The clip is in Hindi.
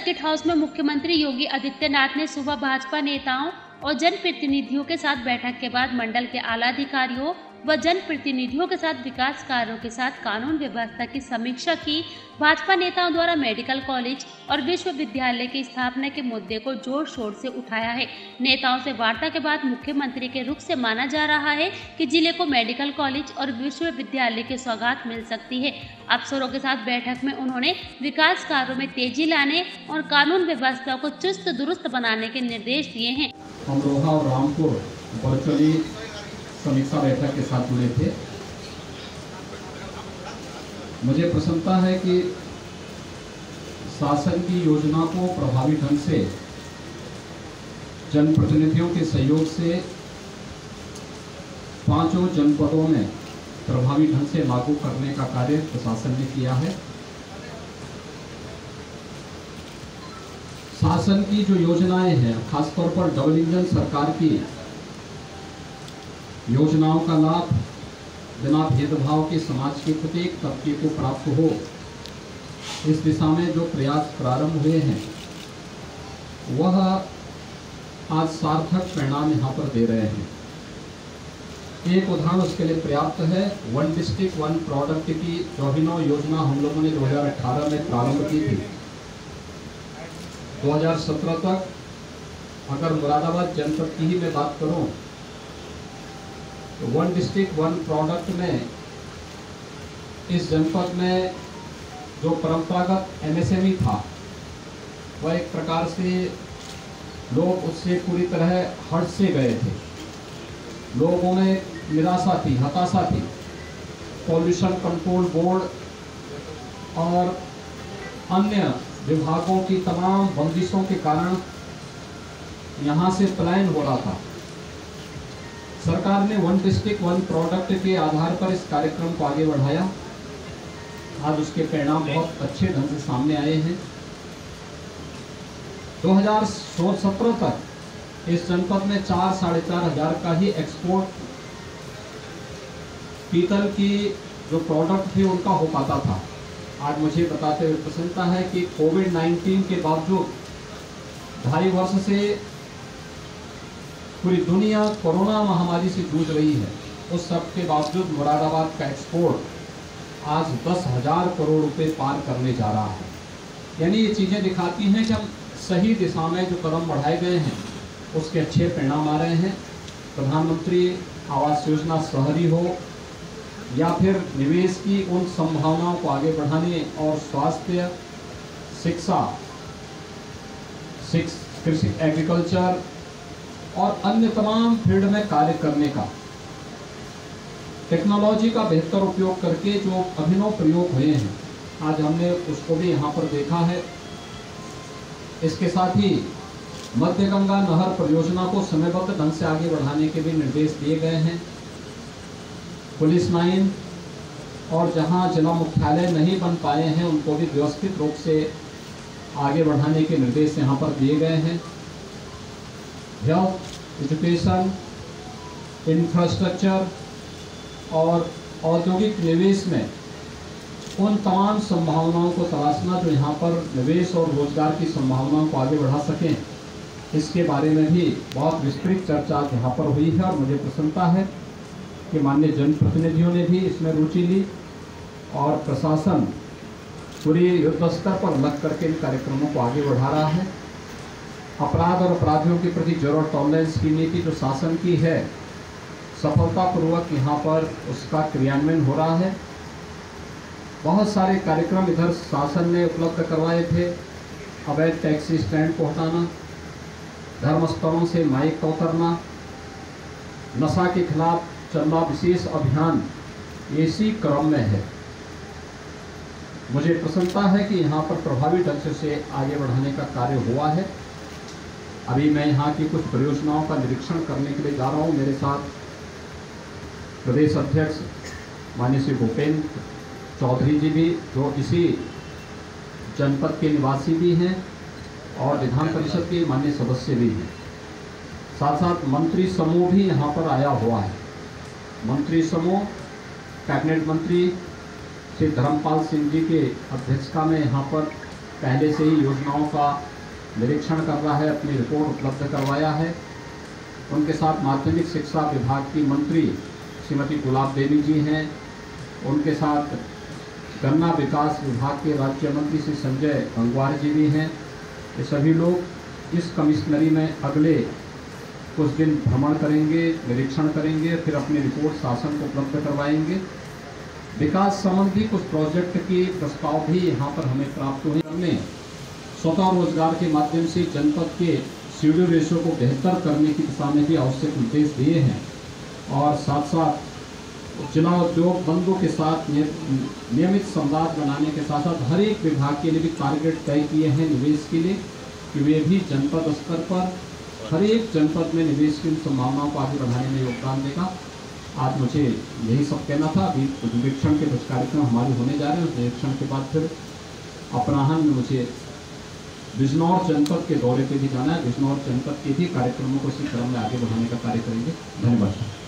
सर्किट हाउस में मुख्यमंत्री योगी आदित्यनाथ ने सुबह भाजपा नेताओं और जनप्रतिनिधियों के साथ बैठक के बाद मंडल के आला अधिकारियों व जनप्रतिनिधियों के साथ विकास कार्यों के साथ कानून व्यवस्था की समीक्षा की। भाजपा नेताओं द्वारा मेडिकल कॉलेज और विश्वविद्यालय की स्थापना के मुद्दे को जोर शोर से उठाया है। नेताओं से वार्ता के बाद मुख्यमंत्री के रुख से माना जा रहा है कि जिले को मेडिकल कॉलेज और विश्वविद्यालय की सौगात मिल सकती है। अफसरों के साथ बैठक में उन्होंने विकास कार्यों में तेजी लाने और कानून व्यवस्था को चुस्त दुरुस्त बनाने के निर्देश दिए हैं। अमरोहा और रामपुर वर्चुअली समीक्षा बैठक के साथ जुड़े थे। मुझे प्रसन्नता है कि शासन की योजना को प्रभावी ढंग से जनप्रतिनिधियों के सहयोग से पांचों जनपदों में प्रभावी ढंग से लागू करने का कार्य प्रशासन ने किया है। शासन की जो योजनाएं हैं, खासतौर पर डबल इंजन सरकार की योजनाओं का लाभ बिना भेदभाव के समाज के प्रत्येक तबके को प्राप्त हो, इस दिशा में जो प्रयास प्रारंभ हुए हैं वह आज सार्थक परिणाम यहाँ पर दे रहे हैं। एक उदाहरण उसके लिए पर्याप्त है। वन डिस्ट्रिक्ट वन प्रोडक्ट की जो अभिनव योजना हम लोगों ने 2018 में प्रारंभ की थी, 2017 तक अगर मुरादाबाद जनपद की ही मैं बात करूं तो वन डिस्ट्रिक्ट वन प्रोडक्ट में इस जनपद में जो परंपरागत एमएसएमई था वह एक प्रकार से लोग उससे पूरी तरह हट से गए थे। लोगों में निराशा थी, हताशा थी। पॉल्यूशन कंट्रोल बोर्ड और अन्य विभागों की तमाम बंदिशों के कारण यहाँ से पलायन हो रहा था। सरकार ने वन डिस्ट्रिक्ट वन प्रोडक्ट के आधार पर इस कार्यक्रम को आगे बढ़ाया। आज उसके परिणाम बहुत अच्छे ढंग से सामने आए हैं। 2017 तक इस जनपद में 4-4.5 हजार का ही एक्सपोर्ट पीतल की जो प्रोडक्ट थे उनका हो पाता था। आज मुझे बताते हुए प्रसन्नता है कि कोविड-19 के बावजूद 2.5 वर्ष से पूरी दुनिया कोरोना महामारी से जूझ रही है, उस सब के बावजूद मुरादाबाद का एक्सपोर्ट आज 10,000 करोड़ रुपए पार करने जा रहा है। यानी ये चीज़ें दिखाती हैं कि हम सही दिशा में जो कदम बढ़ाए गए हैं उसके अच्छे परिणाम आ रहे हैं। प्रधानमंत्री आवास योजना शहरी हो या फिर निवेश की उन संभावनाओं को आगे बढ़ाने और स्वास्थ्य, शिक्षा, कृषि, एग्रीकल्चर और अन्य तमाम फील्ड में कार्य करने का, टेक्नोलॉजी का बेहतर उपयोग करके जो अभिनव प्रयोग हुए हैं आज हमने उसको भी यहाँ पर देखा है। इसके साथ ही मध्य गंगा नहर परियोजना को समयबद्ध ढंग से आगे बढ़ाने के भी निर्देश दिए गए हैं। पुलिस लाइन और जहां जिला मुख्यालय नहीं बन पाए हैं उनको भी व्यवस्थित रूप से आगे बढ़ाने के निर्देश यहां पर दिए गए हैं। हेल्थ, एजुकेशन, इंफ्रास्ट्रक्चर और औद्योगिक निवेश में उन तमाम संभावनाओं को तलाशना जो यहाँ पर निवेश और रोजगार की संभावनाओं को आगे बढ़ा सकें, इसके बारे में भी बहुत विस्तृत चर्चा यहाँ पर हुई है। और मुझे प्रसन्नता है कि माननीय जनप्रतिनिधियों ने भी इसमें रुचि ली और प्रशासन पूरी युद्ध स्तर पर लग करके इन कार्यक्रमों को आगे बढ़ा रहा है। अपराध और अपराधियों के प्रति जीरो टॉलरेंस की नीति जो शासन की है, सफलतापूर्वक यहाँ पर उसका क्रियान्वयन हो रहा है। बहुत सारे कार्यक्रम इधर शासन ने उपलब्ध करवाए थे। अवैध टैक्सी स्टैंड को हटाना, धर्मस्थलों से माइक का उतरना, नशा के खिलाफ चलना विशेष अभियान इसी क्रम में है। मुझे प्रसन्नता है कि यहाँ पर प्रभावी ढंग से आगे बढ़ाने का कार्य हुआ है। अभी मैं यहाँ की कुछ परियोजनाओं का निरीक्षण करने के लिए जा रहा हूँ। मेरे साथ प्रदेश अध्यक्ष माननीय श्री भूपेंद्र चौधरी जी भी, जो इसी जनपद के निवासी भी हैं और विधान परिषद के माननीय सदस्य भी हैं। साथ साथ मंत्री समूह भी यहाँ पर आया हुआ है। मंत्री समूह कैबिनेट मंत्री श्री धर्मपाल सिंह जी के अध्यक्षता में यहाँ पर पहले से ही योजनाओं का निरीक्षण कर रहा है, अपनी रिपोर्ट उपलब्ध करवाया है। उनके साथ माध्यमिक शिक्षा विभाग की मंत्री श्रीमती गुलाब देवी जी हैं। उनके साथ गन्ना विकास विभाग के राज्य मंत्री श्री संजय गंगवार जी भी हैं। ये सभी लोग इस कमिश्नरी में अगले कुछ दिन भ्रमण करेंगे, निरीक्षण करेंगे, फिर अपनी रिपोर्ट शासन को उपलब्ध करवाएंगे। विकास संबंधी कुछ प्रोजेक्ट के प्रस्ताव भी यहाँ पर हमें प्राप्त हुए। हमने स्वतः रोजगार के माध्यम से जनपद के शेड्यूल रेशो को बेहतर करने की दिशा में भी आवश्यक निर्देश दिए हैं और साथ साथ जिला उद्योग बंधु के साथ नियमित संवाद बनाने के साथ साथ हर एक विभाग के लिए भी टारगेट तय किए हैं निवेश के लिए कि वे भी जनपद स्तर पर हर एक जनपद में निवेश की संभावनाओं को आगे बढ़ाने में योगदान देगा। आज मुझे यही सब कहना था। अभी निरीक्षण के कुछ कार्यक्रम हमारे होने जा रहे हैं। उस निरीक्षण के बाद फिर अपराह्न में मुझे बिजनौर जनपद के दौरे पे भी जाना है। बिजनौर जनपद के भी कार्यक्रमों को इसी क्रम में आगे बढ़ाने का कार्य करेंगे। धन्यवाद।